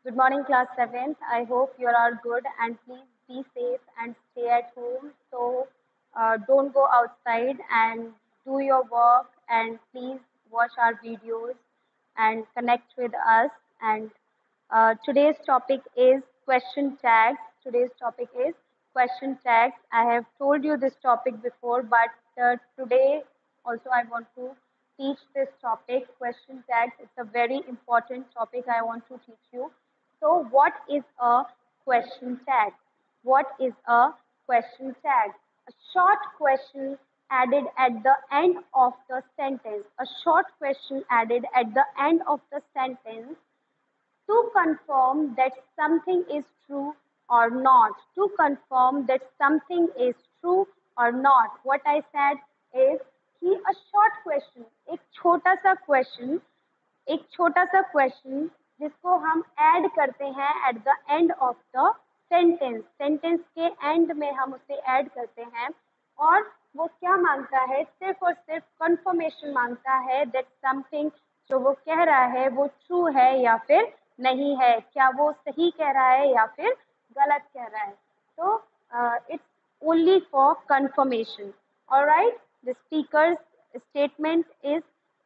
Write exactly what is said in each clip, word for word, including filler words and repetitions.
Good morning, class seventh. I hope you are good and please be safe and stay at home. So uh, don't go outside and do your work and please watch our videos and connect with us. And uh, today's topic is question tags. Today's topic is question tags. I have told you this topic before, but uh, today also I want to teach this topic, question tags. It's a very important topic I want to teach you. So, what is a question tag? What is a question tag? A short question added at the end of the sentence. A short question added at the end of the sentence to confirm that something is true or not. To confirm that something is true or not. What I said is कि a short question, एक छोटा सा question, एक छोटा सा question जिसको हम add करते हैं at the end of the sentence sentence के एंड में हम उसे ऐड करते हैं और वो क्या मांगता है, सिर्फ और सिर्फ कंफर्मेशन मांगता है दैट समथिंग जो वो कह रहा है वो ट्रू है या फिर नहीं है, क्या वो सही कह रहा है या फिर गलत कह रहा है. तो it's only for confirmation. Alright, the speaker's statement is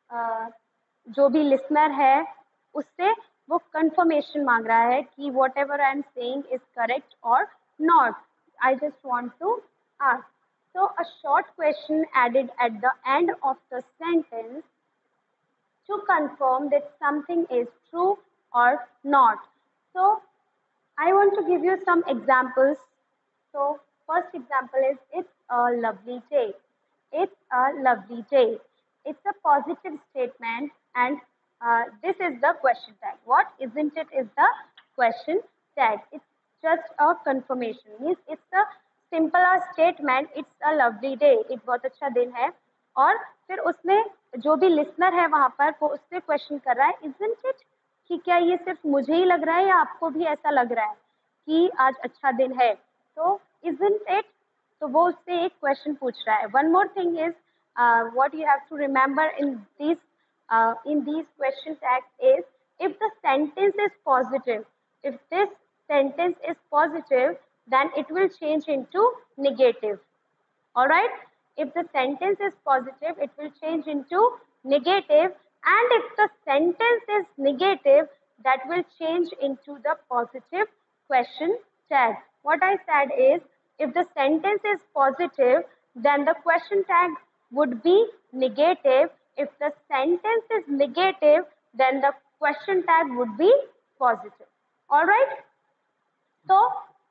जो भी लिसनर है उससे वो कंफर्मेशन मांग रहा है कि whatever I am saying is correct और not. I just want to ask. So a short question added at the end of the sentence to confirm that something is true or not. So I want to give you some examples. So first example is it's a lovely day. It's a lovely day. It's a positive statement and uh, this is the question tag. What isn't it is the question tag. It's just a confirmation. Means it's a simple statement. It's a lovely day. एक बहुत अच्छा दिन है और फिर उसमें जो भी लिसनर है वहां पर वो उससे क्वेश्चन कर रहा है isn't it, कि क्या ये सिर्फ मुझे ही लग रहा है या आपको भी ऐसा लग रहा है कि आज अच्छा दिन है. तो isn't it, तो वो उससे एक क्वेश्चन पूछ रहा है. One more thing is what you have to remember in this in these question tags is if the sentence is positive, if this sentence is positive then it will change into negative. All right, if the sentence is positive it will change into negative, and if the sentence is negative that will change into the positive question tag. What I said is if the sentence is positive then the question tag would be negative. If the sentence is negative then the question tag would be positive. All right, so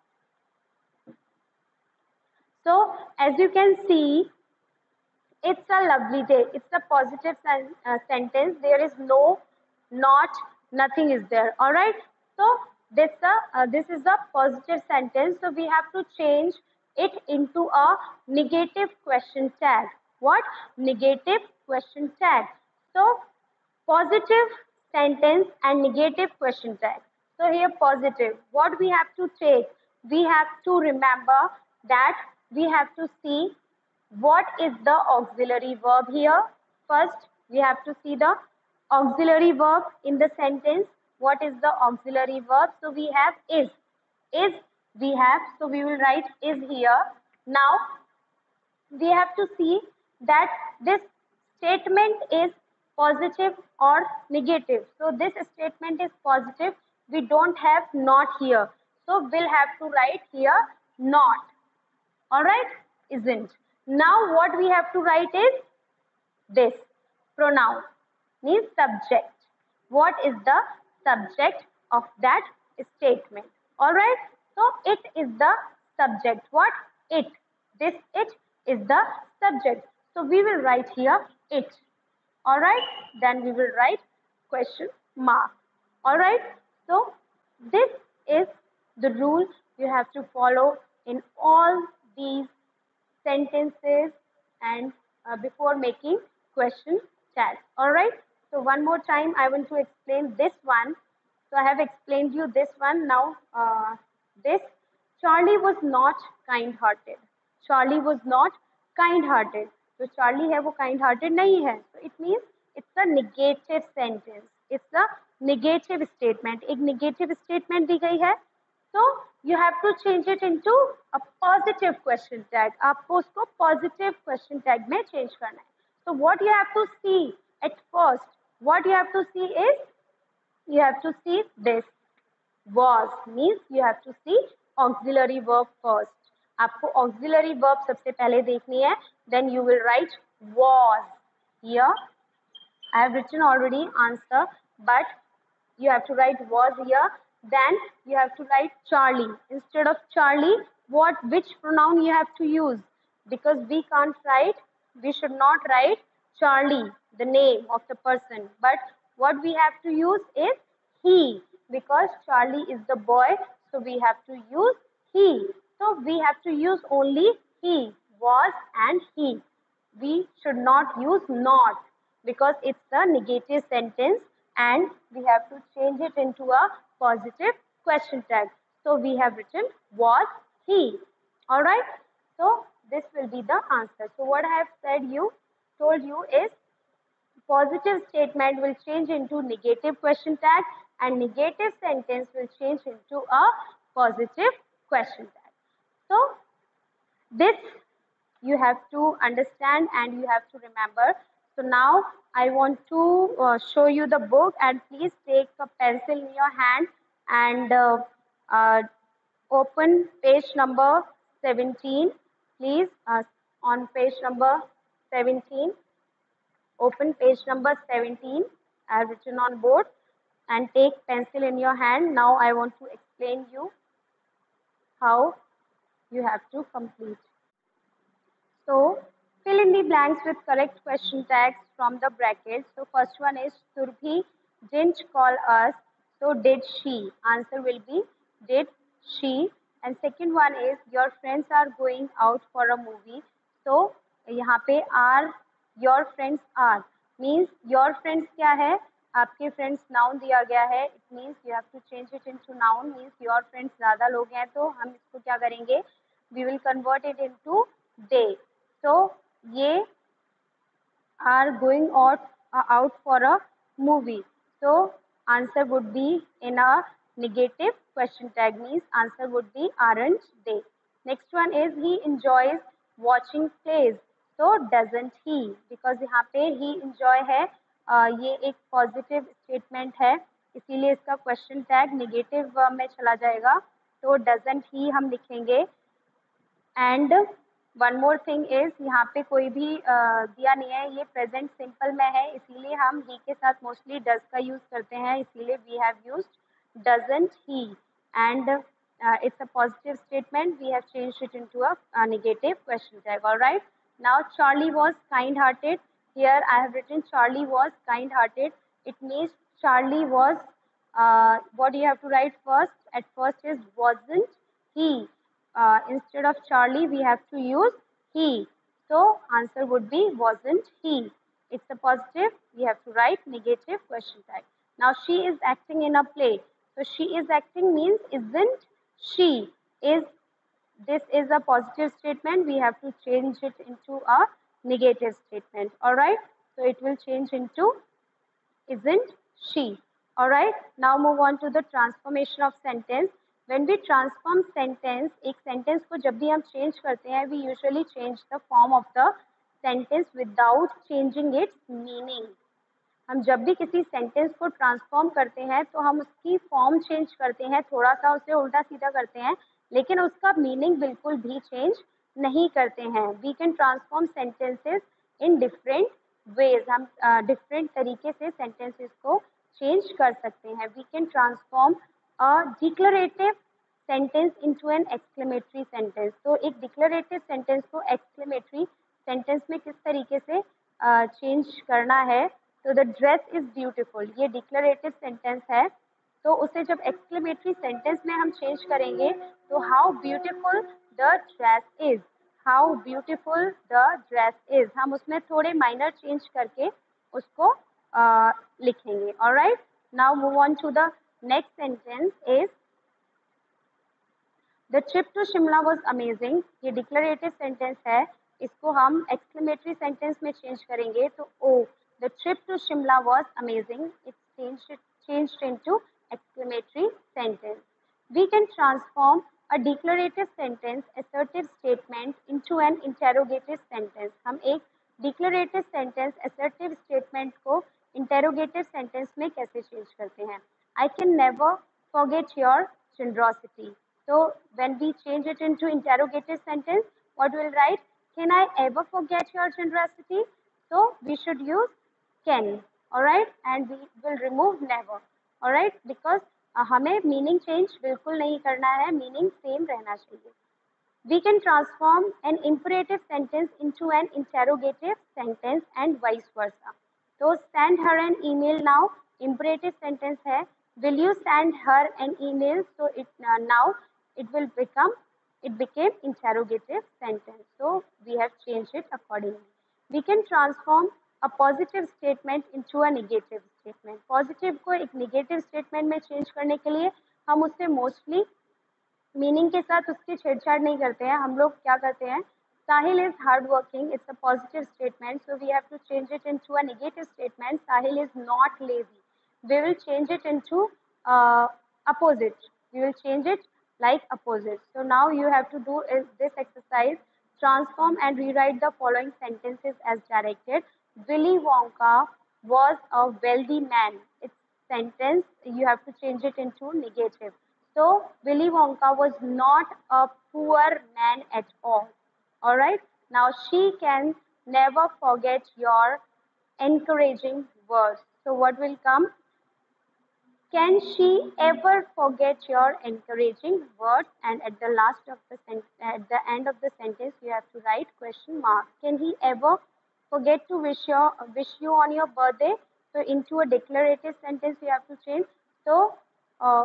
so as you can see, it's a lovely day. It's a positive sen- uh, sentence. There is no, not, nothing is there. All right. So this uh, uh, this is a positive sentence. So we have to change it into a negative question tag. What? Negative question tag. So positive sentence and negative question tag. So here positive. What we have to take? We have to remember that we have to see what is the auxiliary verb here. First, we have to see the auxiliary verb in the sentence. What is the auxiliary verb? So we have is. Is we have. So we will write is here. Now, we have to see that this statement is positive or negative. So this statement is positive. We don't have not here. So we'll have to write here not. All right, isn't. Now what we have to write is this pronoun means subject. What is the subject of that statement? All right, so it is the subject. What? It. This it is the subject. So we will write here it. All right, then we will write question mark. All right, so this is the rule you have to follow in all these sentences and uh, before making question tags. All right, so one more time I want to explain this one. So I have explained you this one. Now uh, this Charlie was not kind hearted. Charlie was not kind hearted. So Charlie है वो kind hearted नहीं है. So it means it's a negative sentence. It's a negative statement, एक negative statement दी गई है, तो you have to change it into a positive question tag. आपको उसको पॉजिटिव क्वेश्चन टैग में चेंज करना है। So what you have to see at first, what you have to see is, you have to see this was, means you have to see auxiliary verb first. आपको auxiliary verb सबसे पहले देखनी है, then you will write was. Here I have written already answer, but you have to write was here. Then you have to write Charlie. Instead of Charlie, what, which pronoun you have to use? Because we can't write, we should not write Charlie, the name of the person. But what we have to use is he, because Charlie is the boy, so we have to use he. So we have to use only he, was and he. We should not use not, because it's a negative sentence and we have to change it into a positive question tag. So we have written was he. All right. So this will be the answer. So what I have said you, told you is, positive statement will change into negative question tag and negative sentence will change into a positive question tag. So this you have to understand and you have to remember. So now I want to uh, show you the book, and please take a pencil in your hand and uh, uh, open page number seventeen. Please, uh, on page number seventeen, open page number seventeen. I have written on board, and take pencil in your hand. Now I want to explain you how you have to complete. So fill in the blanks with correct question tags from the brackets. So first one is, Surbhi didn't call us, so did she? Answer will be did she. And second one is, your friends are going out for a movie. So यहाँ पे are, your friends are, means your friends क्या है, आपके friends noun दिया गया है. It means you have to change it into noun, means your friends ज़्यादा लोग हैं, तो हम इसको क्या करेंगे, we will convert it into they. So ये are going out uh, out for a movie. So answer would be in a negative question tag, means answer would be aren't they. Next one is, he enjoys watching plays. So doesn't he, because यहाँ पे he enjoy है, uh, ये एक positive statement है, इसीलिए इसका question tag negative uh, में चला जाएगा. तो doesn't he हम लिखेंगे. And one more thing is, यहाँ पे कोई भी uh, दिया नहीं है, ये प्रेजेंट सिंपल में है, इसीलिए हम ही के साथ मोस्टली डज का यूज करते हैं, इसीलिए we have used doesn't he. And it's a positive statement, we have changed it into a negative question tag. Alright. Now Charlie was kind hearted. Here I have written Charlie was kind hearted. It means Charlie was, what you have to write first, at first is wasn't he. Uh, instead of Charlie, we have to use he. So answer would be wasn't he. It's a positive. We have to write negative question tag. Now she is acting in a play. So she is acting means isn't she. Is, this is a positive statement. We have to change it into a negative statement. All right. So it will change into isn't she. All right. Now move on to the transformation of sentence. When we transform sentence, एक sentence को जब भी हम change करते हैं, we usually change the form of the sentence without changing its meaning. हम जब भी किसी sentence को transform करते हैं, तो हम उसकी form change करते हैं, थोड़ा सा उसे उल्टा सीधा करते हैं, लेकिन उसका meaning बिल्कुल भी change नहीं करते हैं. We can transform sentences in different ways. हम uh, different तरीके से sentences को change कर सकते हैं. We can transform a declarative sentence into an exclamatory sentence. तो एक declarative sentence को exclamatory sentence में किस तरीके से चेंज uh, करना है. तो the dress is beautiful, ये declarative sentence है, तो उसे जब exclamatory sentence में हम चेंज करेंगे, तो how beautiful the dress is, how beautiful the dress is, हम उसमें थोड़े minor change करके उसको uh, लिखेंगे. Alright. Now move on to the next sentence is, the trip to Shimla was amazing. ये declarative sentence है, इसको हम exclamatory sentence में change करेंगे, तो oh, the trip to Shimla was amazing. It's changed changed into exclamatory sentence. We can transform a declarative sentence, assertive statement into an interrogative sentence. हम एक declarative sentence, assertive statement को interrogative sentence में कैसे change करते हैं? I can never forget your generosity. So when we change it into interrogative sentence, what we'll write? Can I ever forget your generosity? So we should use can, all right, and we will remove never, all right, because uh, हमें meaning change बिल्कुल नहीं करना है, meaning same रहना चाहिए. We can transform an imperative sentence into an interrogative sentence and vice versa. So send her an email now. Imperative sentence है. Will you send her an email? So it uh, now it will become it became interrogative sentence. So we have changed it accordingly. We can transform a positive statement into a negative statement. Positive को एक negative statement में change करने के लिए हम उससे mostly meaning के साथ उसकी छेड़छाड़ नहीं करते हैं. हम लोग क्या करते हैं? Sahil is hardworking. It's a positive statement, so we have to change it into a negative statement. Sahil is not lazy. We will change it into uh, opposite. We will change it like opposite. So now you have to do is this exercise. Transform and rewrite the following sentences as directed. Willy Wonka was a wealthy man. It's sentence. You have to change it into negative. So Willy Wonka was not a poor man at all. All right. Now she can never forget your encouraging words. So what will come? Can she ever forget your encouraging words? And at the last of the sen- at the end of the sentence, you have to write question mark. Can he ever forget to wish your wish you on your birthday? So into a declarative sentence, you have to change. So uh,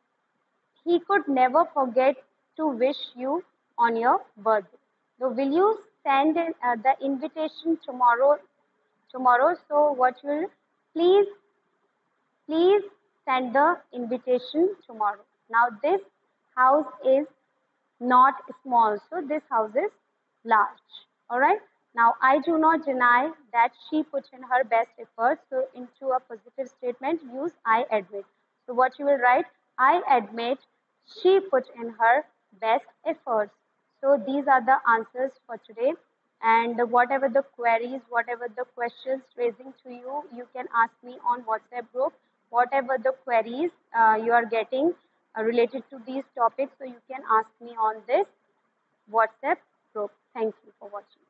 he could never forget to wish you on your birthday. So will you send in, uh, the invitation tomorrow? Tomorrow. So what will please please send the invitation tomorrow. Now this house is not small, so this house is large. All right. Now I do not deny that she put in her best efforts. So into a positive statement, use I admit. So what you will write? I admit she put in her best efforts. So these are the answers for today. And whatever the queries, whatever the questions raising to you, you can ask me on WhatsApp group. Whatever the queries uh, you are getting uh, related to these topics, so you can ask me on this WhatsApp group. Thank you for watching.